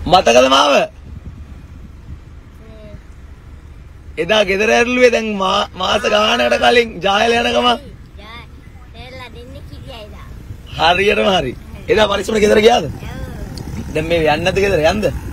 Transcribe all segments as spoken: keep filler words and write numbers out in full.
මතකද මාව? එදා ගෙදර ඇරළුවේ දැන් මාස ගානකට කලින් ජායල යන ගම. ජායලා දෙන්නේ කිරියයිලා. හරියටම හරි. එදා පරිස්සමට ගෙදර ගියාද? ඔව්. දැන් මේ යන්නේ නැද්ද ගෙදර යන්නද? නෑ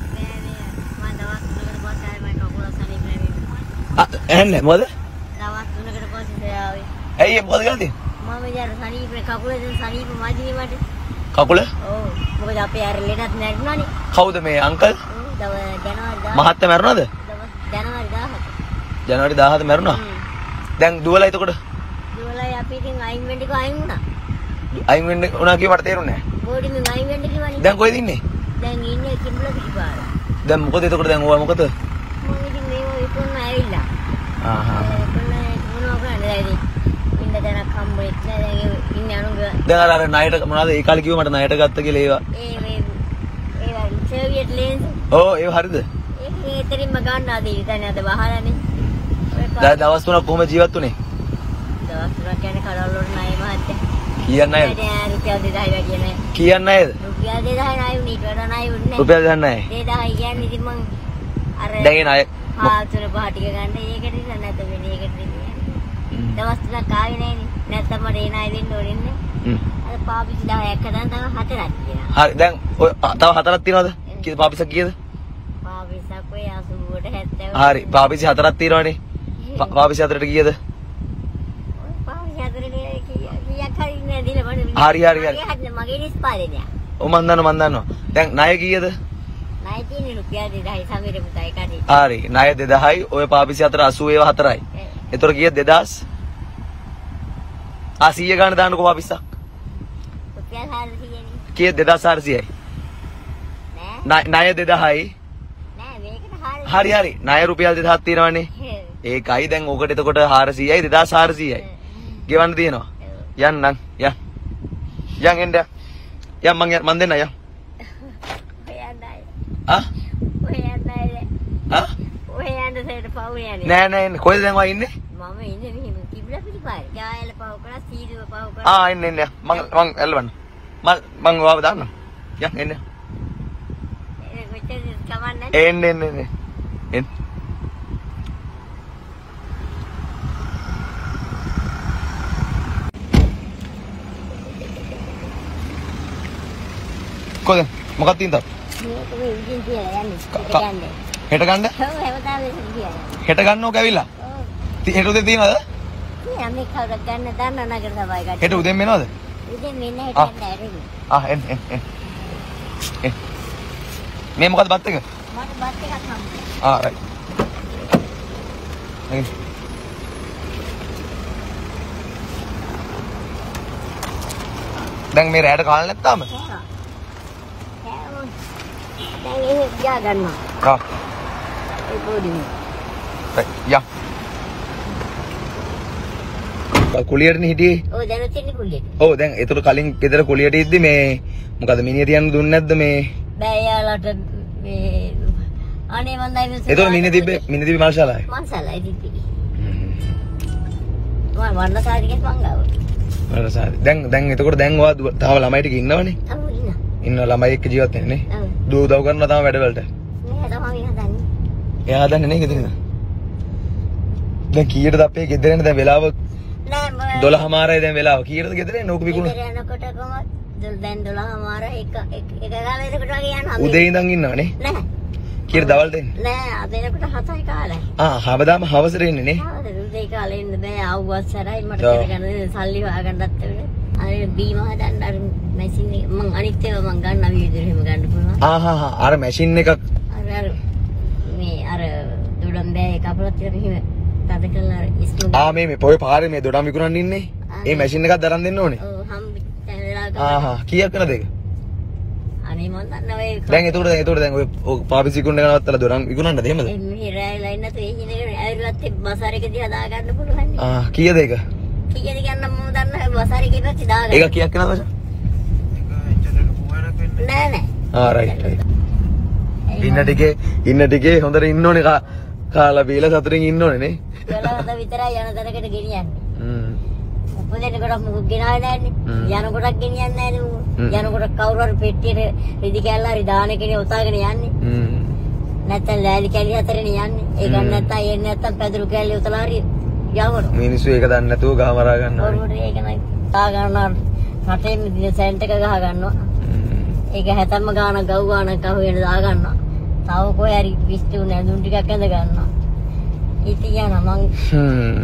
නෑ. මම දවස් තුනකට පස්සේ ආයි මම කකුල සනීප වෙනවා. ආ එන්නේ මොකද? දවස් තුනකට පස්සේ ආවේ. ඇයි මොකද ගන්නේ? මම යාර සනීප කකුල දැන් සනීප මදිනේ මට. කකුල? ඔව්. මොකද අපේ අර ලෙඩත් නැරුණානේ. කවුද මේ අංකල්? ඔව් ජනවාරි දහය. මහත්තයා මැරුණාද? ජනවාරි දහය. ජනවාරි දහය මැරුණා. දැන් දුවලා එතකොට? දුවලා අපි ඉතින් අයින් වෙන්න කිව්වා අයින් වුණා. අයින් වෙන්න උනා කිය මට තේරුන්නේ නැහැ. බෝඩි මෙන් අයින් වෙන්න කිව්වනේ. දැන් කොහෙද ඉන්නේ? දැන් ඉන්නේ කිඹුල පිටිපාර. දැන් මොකද එතකොට දැන් ඕවා මොකද? මම ඉතින් මේව විකුණන ඇවිල්ලා. ආහා. විකුණන මොනවා කරන්නේ දැන් ඉතින් ඉන්න දැනක් හම්බෙන්නේ නැහැ දැන් ඉන්නේ අනුග. දැන් අර අර ණයට මොනවද ඒ කාලේ කිව්ව මට ණයට ගත්ත කියලා ඒවා. ඒ මේ ඒවා සර්වියට් ලේන්ස්. ඔව් ඒව හරිද? ඒක ඒතරින්ම ගන්න ආදී ඉතින් අද වහලානේ. දැන් දවස් තුනක් කොහොම ජීවත් වුනේ? දවස් තුනක් කියන්නේ කඩවල වල ණය මහත්තයා. කියන්න නෑද? දැන් රුපියල් දෙදාහය වැඩි නෑ. කියන්න නෑද? රුපියල් දෙදාහය ණය උනේ ඊට වඩා ණය උන්නේ නෑ. රුපියල් දෙදාහය ණය. දෙදාහය කියන්නේ ඉතින් මං අර දැන් ඒ ණය හා තුන පහ ටික ගන්න ඒකට ඉතින් නැත්නම් වෙන්නේ ඒකට දෙන්නේ. දවස් තුනක් ආවේ නෑනේ. නැත්නම් මට ඒ ණය දෙන්න ඕනේ නේ. හ්ම්. අර පාපිසි දහයක් හදන් තව හතරක් තියෙනවා. හරි දැන් ඔය තව හතරක් තියෙනවද? කීයද පාපිසක් කීයද? පාපිසක් ඔය අසූවට හැත්තෑ. හරි පාපිසි හතරක් තියෙනවනේ. පාපිසි හතරට කීයද? හරි හරි හරි. මගේ නිස්පාදනය. ඔව් මන් දන්නවා මන් දන්නවා. දැන් ණය කීයද? ණය තියෙන්නේ රුපියල් දෙදාහය සමීර පුතයි කඩේ. හරි ණය දෙදාහය ඔය පාපිසි හතර අසූ ඒවා හතරයි. එතකොට කීයද දෙදාස්? ආ සීය ගන්න දාන්නකෝ පාපිසක්. රුපියල් හාරසියනේ. කීයද දෙදාස් හාරසියයි? නෑ. ණය දෙදාහයයි. නෑ මේකට හාරසියයි. හරි හරි. ණය රුපියල් දෙදාහක් තියෙනවනේ. ඒකයි දැන් ඔකට එතකොට හාරසියයි දෙදාස් හාරසියයි. ගෙවන්න තියෙනවා. යන්නම් යන්. යන් එන්න. යන් මං මං දෙන්න යන්. ඔයන්නයි. ආ? ඔයන්නයි. ආ? ඔයන්න සේට පව් යන්නේ. නෑ නෑ කොහෙද දැන් ඔයා ඉන්නේ? මම ඉන්නේ මෙහෙම කිඹුල පිටිපාර. ජායල පව් කරා සීදුව පව් කරා. ආ එන්න එන්න. මං මං එල්ලවන්න. මං මං ඔයාව දාන්න. යන් එන්න. ඒ මෙතන කවන්න. එන්න එන්න එන්න. එන්න. කොහෙද මොකක්ද තියෙනවද? මේක මේ විදිහින් තියලා යන්නේ. හෙට ගන්න. හෙට ගන්න? ඔව් හැමදාම මේක තියලා. හෙට ගන්නෝක ඇවිල්ලා? ඔව්. හෙට උදේ තියෙනවද? තියන්නේ මේ කවුරුත් ගන්න දාන්න නගර සභාවේ ගන්න. හෙට උදේම එනවද? උදේම එන්නේ හෙට යන්න ඇරෙන්නේ. ආ එන්න එන්න එන්න. එන්න. මේ මොකද්ද බත් එක? මට බත් එකක් හම්බුනේ. ආ රයිට්. එන්න. දැන් මේ රැයට කාලා නැත්තාම? දැන් එහෙ ගියා ගන්නවා. ආ. ඒ පොඩිනේ. යා. කුලියටනේ හිටියේ. ඔව් දැන් තියෙන්නේ කුලියට. ඔව් දැන් ඒතර කලින් ගෙදර කුලියට ඉද්දි මේ මොකද මිනිහ තියන්න දුන්නේ නැද්ද මේ? බෑ යාලට මේ අනේ මන් දැන් ඒතර මිනිහ තිබ්බේ මිනිහ තිබ්බේ මල්ශාලාවේ. මල්ශාලාවේ තිබ්බේ. හ්ම්. මම වර්ණසාරිකේ මංගාව. වර්ණසාරි. දැන් දැන් එතකොට දැන් ඔයා තව ළමයි ටික ඉන්නවනේ. ඔව් ඉන්න. ඉන්න ළමයි එක්ක ජීවත් වෙන්නේ නේ. ඔව්. දූ උදව් කරනවා තමයි වැඩවලට. නෑ තමයි හදන්නේ. එයා හදන්නේ නේ ගෙදරින්ද? දැන් කීයටද අපේ ගෙදර එන්නේ දැන් වෙලාව? නෑ මම දොළහ මාරයි දැන් වෙලාව. කීයටද ගෙදර එන්නේ? ඕක විකුණු. ගෙදර යනකොට කොහොමද? දැන් දොළහ මාර එක එක එක ගාලයකට වගේ යනවා. උදේ ඉඳන් ඉන්නවනේ? නෑ. කීයට දවල්ට එන්නේ? නෑ අද එනකොට හතයි කාලයි. ආ හැමදාම හවසට එන්නේ නේ? හවස උදේ කාලේ එන්න බෑ. ආව්වත් සරයි මට කරගන්න සල්ලි හොයාගන්නත් වෙන්නේ. අර බීම හදන්න අර මැෂින් එක මං අනිත් ඒවා මං ගන්නවා වීඩියෝ එහෙම ගන්න පුළුවන්. ආ හා හා අර මැෂින් එකක් අර අර මේ අර දොඩම් බෑ කපලත් ඉතින් මෙහෙම තද කරලා ඉස්තු. ආ මේ මේ පොය පාරේ මේ දොඩම් විකුණන්න ඉන්නේ. ඒ මැෂින් එකක් දරන් දෙන්න ඕනේ. ඔව් හම්බි තැනලා ගන්න. ආ හා කීයක් කරනද ඒක? අනේ මන් දන්නවා ඒක. දැන් ඒතකොට දැන් ඒතකොට දැන් ඔය පාපිසි විකුණන ගනවත්තලා දොඩම් විකුණන්නද එහෙමද? මේ රෑයිලා ඉන්න තු ඒ හිනේ ඇවිල්ලත් බසාරේකදී හදා ගන්න පුළුවන්. ආ කීයද ඒක? කීයද කියන්න මම දන්නවා බසාරේකේ පැත්තේ දාගන්න. ඒක කීයක් කරනවද? නෑ නෑ. ආ රයිට් රයිට්. ඉන්න ටිකේ ඉන්න ටිකේ හොඳට ඉන්න ඕනේ කාලා බීලා සතුටින් ඉන්න ඕනේ නේ. වෙලාවද විතරයි යන දරකට ගෙනියන්නේ. හ්ම්. උපදිනකොට මුකුත් ගෙනාවේ නැන්නේ. යනකොටක් ගෙනියන්නේ නැහැ නේ. යනකොට කවුරු හරි පෙට්ටියට රිදි කැල්ල හරි දාන කෙනේ උතාගෙන යන්නේ. නැත්තම් ලෑලි කැලි හතරනේ යන්නේ. ඒක නැත්තම් එන්නේ නැත්තම් පැදුරු කැලි උතලා හරි යවනවා. මිනිස්සු ඒක දන්නේ නැතුව ගහ මරා ගන්නවා. ඔරුවට ඒක නයි තා ගන්නවා. රටේ මිදින සෙන්ට් එක ගහ ගන්නවා. ඒක හැතැම්ම ගාන ගව් ගාන කහ වෙන දා ගන්නවා. තව කොහේ හරි පිස්සු නැඳුම් ටිකක් ඇඳ ගන්නවා. ඉතින් යන මං හ්ම්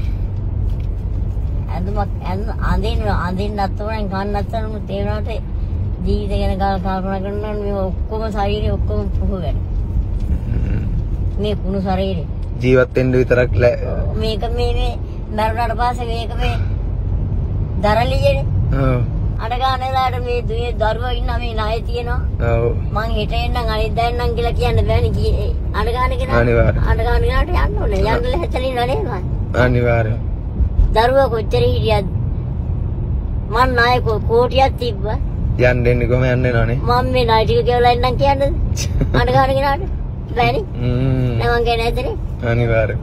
අඳුමක් අඳින්න අඳින්නත් ඕනේ ගන්නත් ඕනේ තේරෙනවට ජීවිතය ගැන කල්පනා කරනවා මේ ඔක්කොම ශරීරය ඔක්කොම පුහු වෙන මේ කුණු ශරීරය ජීවත් වෙන්න විතරක් මේක මේ මේ මරුණාට පස්සේ මේක මේ දරලියනේ ඔව් අර ගානේලාට මේ දුවේ දරුවෝ ඉන්න මේ ණය තියෙනවා ඔව් මං හෙට එන්නම් අනිත් දැන්නම් කියලා කියන්න බෑනේ කී අර ගානේ කෙනා අනිවාර්යයෙන් අර ගානේ කෙනාට යන්න ඕනේ යන්න ලැහැතලින් නේද අනිවාර්යයෙන් දරුවා කොච්චර හිටියද මං ණය කෝටියක් තිබ්බා යන්න දෙන්නේ කොහම යන්න එනවනේ මම මේ ණය ටික ගෙවලා එන්නම් කියන්නද අර ගානේ කෙනාට බෑනේ හ්ම් නෑ මං කියන්නේ නැද්දනේ අනිවාර්යයෙන්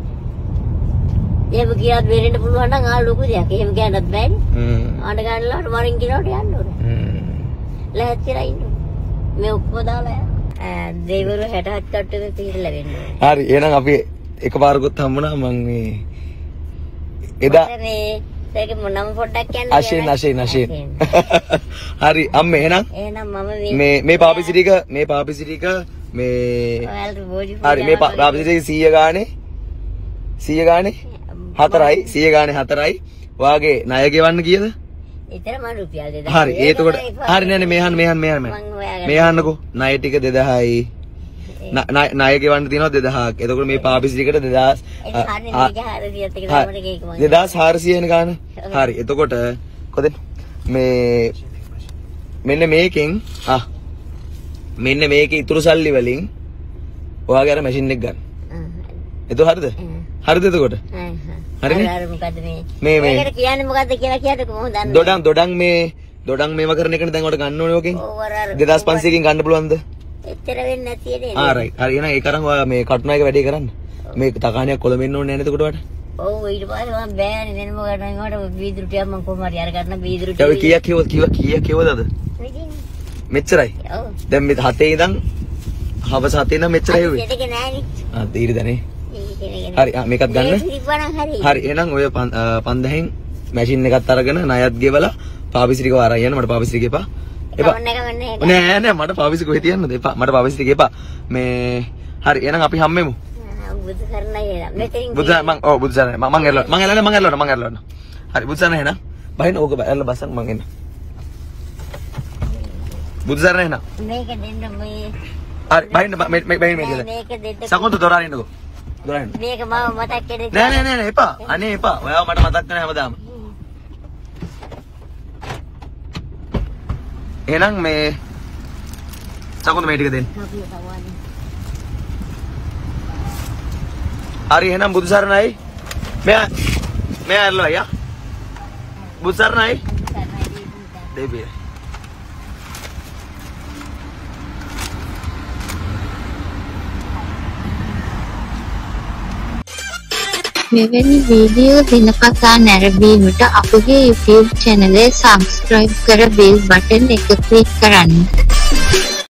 එහෙම කියලාත් වෙරෙන්න පුළුවන් නම් ආ ලොකු දෙයක්. එහෙම කියන්නත් බෑනේ. හ්ම්. ආඩ ගන්නලාට මරින් කිනවට යන්න ඕනේ. හ්ම්. ලැහැත්තිලා ඉන්න. මේ ඔක්කොම දාලා ඈ දෙවිවරු හැට හත් කට්ටක තීරලා වෙන්නේ. හරි. එහෙනම් අපි එකපාරකුත් හම්බුණා මං මේ එදා මේ ඒක මොනම පොඩ්ඩක් කියන්න. අශේන් අශේන් අශේන්. හරි අම්මේ එහෙනම් එහෙනම් මම මේ මේ පාපිසිටික මේ පාපිසිටික මේ හරි මේ පාපිසිටික සීය ගානේ සීය ගානේ හතරයි සිය ගානේ හතරයි වාගේ ණය ගෙවන්න කීයද? එතන මම රුපියල් දෙදාස්. හරි එතකොට හරි නෑනේ මේ අහන්න මේ අහන්න මේ අහන්න මේ අහන්නකෝ ණය ටික දෙදාහයි ණය ගෙවන්න තියෙනවා දෙදාහක්. එතකොට මේ පාපිසි ටිකට දෙදාස් දෙදාස් හාරසිය වෙන ගාන. හරි එතකොට කොහෙද මේ මෙන්න මේකෙන් ආ මෙන්න මේකේ ඉතුරු සල්ලි වලින් ඔයාගේ අර මැෂින් එක ගන්න. එතකොට හරිද? හරිද එතකොට? හරිනේ? අර මොකද්ද මේ? මේ මේ. මේකට කියන්නේ මොකද්ද කියලා කියන්නකො මොහොත දන්නේ. දොඩම් දොඩම් මේ දොඩම් මේව කරන එකනේ දැන් ඔයාලට ගන්න ඕනේ ඔකෙන්. ඔව් අර අර දෙදාස් පන්සීයකින් ගන්න පුළුවන්ද? එච්චර වෙන්නේ නැති නේද? ආ රයිට්. හරි එහෙනම් ඒක අරන් ඔයා මේ කටුනා එක වැඩි කරන්න. මේ තකාණියක් කොළඹෙන්න ඕනේ නැහැ නේද එතකොට ඔයාලට? ඔව් ඊට පස්සේ මම බෑනේ වෙන මොකටද මට වීදුරු ටිකක් මම කොහොම හරි අර ගන්න වීදුරු ටික. ඔය කීයක් කිව්වද කීයක් කීයක් කිව්වද අද? මෙච්චරයි. ඔව්. දැන් මේ හතේ ඉඳන් හවස හතේ ඉඳන් මෙච්චරයි හෙව්වේ. ඒක නෑනේ. ආ තීරදනේ. හරි මේකත් ගන්න. හරි එහෙනම් ඔය පන්දහෙන් මැෂින් එකත් අරගෙන ණයත් ගෙවලා පාපිසිටික වාරයි යන්න මට පාපිසිටික එපා. එපා. නෑ නෑ මට පාපිසිටික කොහෙද තියන්නද එපා. මට පාපිසිටික එපා. මේ හරි එහෙනම් අපි හම්බෙමු. බුදු සරණයි එහෙනම්. මෙතනින් බුදු මං ඔව් බුදු සරණයි. මං එල්ලන මං එල්ලන මං එල්ලන මං එල්ලන. හරි බුදු සරණයි එහෙනම්. බහින්න ඕක එල්ල බසන් මං එන්න. බුදු සරණයි එහෙනම්. මේක දෙන්න මේ හරි බහින්න මේ මේ බහින්න මේක. මේක දෙන්න. සකුන්තු දොර අරින්නකෝ. මේක මම මතක් කරේ නෑ නෑ නෑ එපා අනේ එපා ඔයාව මට මතක් කරන හැමදාම එහෙනම් මේ සකුන්තු මේ ටික දෙන්න හරි එහෙනම් බුදු සරණයි මෙයා මෙයා ඇරලා අයියා බුදු සරණයි දෙවියන් මෙවැනි වීඩියෝ දිනපතා නැරඹීමට අපගේ YouTube channel එක subscribe කර bell button එක click කරන්න.